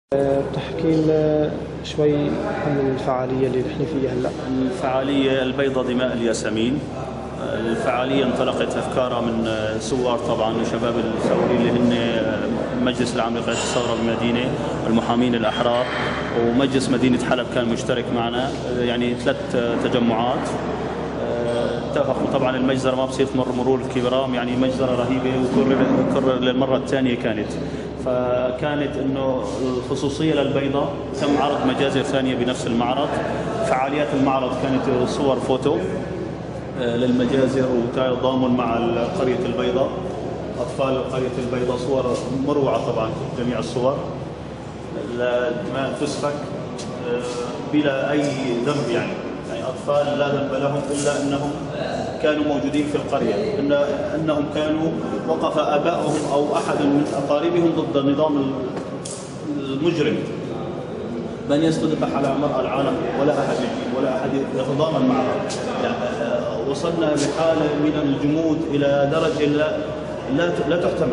بتحكي لنا شوي عن الفعالية اللي نحن فيها هلا؟ الفعالية البيضة دماء الياسمين. الفعالية انطلقت أفكارها من ثوار طبعا وشباب الثوري اللي هن مجلس العام لقيادة الثورة بالمدينة والمحامين الأحرار، ومجلس مدينة حلب كان مشترك معنا، يعني 3 تجمعات. اتفقوا طبعا المجزرة ما بصير تمر مرور الكرام، يعني مجزرة رهيبة وكرر للمرة الثانية فكانت انه الخصوصية للبيضة. تم عرض مجازر ثانية بنفس المعرض. فعاليات المعرض كانت صور فوتو للمجازر وتضامن مع قرية البيضة، أطفال قرية البيضة، صور مروعة طبعا، جميع الصور. الماء تسفك بلا أي ذنب، يعني أطفال لا ذنب لهم إلا أنهم كانوا موجودين في القرية، أنهم كانوا وقف آبائهم أو أحد من أقاربهم ضد النظام المجرم. من يستضيف على مرأى العالم ولا أحد يتضامن معها. يعني وصلنا بحالة من الجمود إلى درجة لا تحتمل.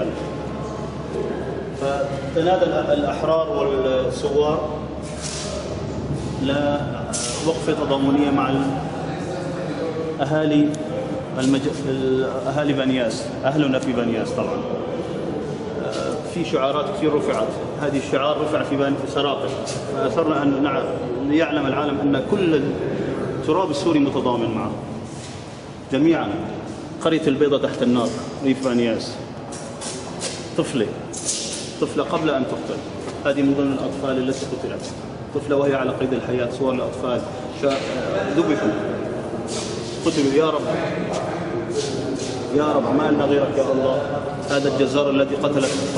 فتنادى الأحرار والثوار لا وقفة تضامنية مع أهالي أهالي بنياس، أهلنا في بنياس. طبعا في شعارات كثير رفعت، هذه الشعار رفع في سراقب، فأثرنا أن يعلم العالم أن كل التراب السوري متضامن معه جميعا. قرية البيضة تحت النار، ريف بنياس، طفلة قبل أن تقتل، هذه من ضمن الأطفال التي قتلت، طفلة وهي على قيد الحياة. صور الأطفال ذبحوا، قتلوا. يا رب ما لنا غيرك يا الله، هذا الجزار الذي قتل